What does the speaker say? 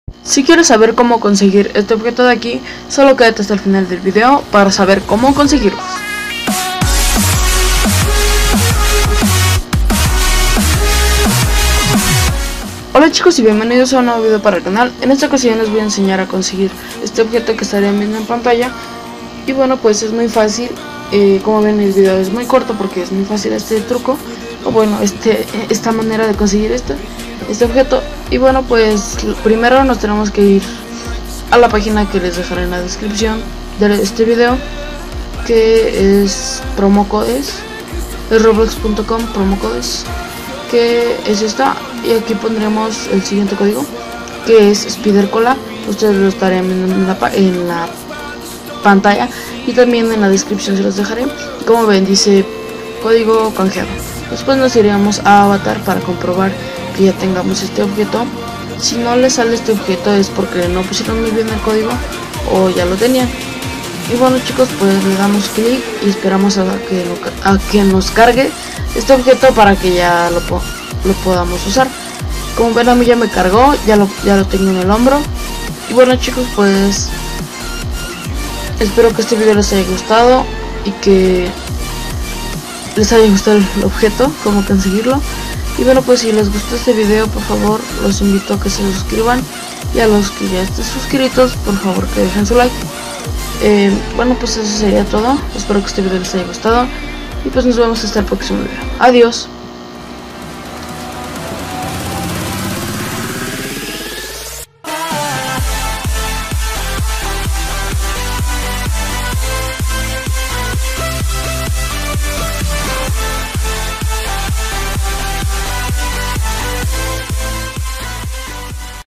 Si quieres saber cómo conseguir este objeto de aquí, solo quédate hasta el final del video para saber cómo conseguirlo. Hola chicos y bienvenidos a un nuevo video para el canal. En esta ocasión les voy a enseñar a conseguir este objeto que estarían viendo en pantalla. Y bueno, pues es muy fácil. Como ven, el video es muy corto porque es muy fácil este truco, o bueno, esta manera de conseguir este objeto. Y bueno, pues primero nos tenemos que ir a la página que les dejaré en la descripción de este video, que es promocodes, es roblox.com promocodes, que es esta, y aquí pondremos el siguiente código, que es spidercola. Ustedes lo estarán viendo en la pantalla y también en la descripción se los dejaré. Como ven, dice código canjeado. Después nos iríamos a avatar para comprobar que ya tengamos este objeto. Si no les sale este objeto es porque no pusieron muy bien el código o ya lo tenían. Y bueno chicos, pues le damos clic y esperamos a que nos cargue este objeto para que ya lo podamos usar. Como ven, a mí ya me cargó, ya lo tengo en el hombro. Y bueno chicos, pues espero que este video les haya gustado y que les haya gustado el objeto, cómo conseguirlo. Y bueno, pues si les gustó este video, por favor los invito a que se suscriban, y a los que ya estén suscritos, por favor que dejen su like. Bueno, pues eso sería todo. Espero que este video les haya gustado y pues nos vemos hasta el próximo video. Adiós.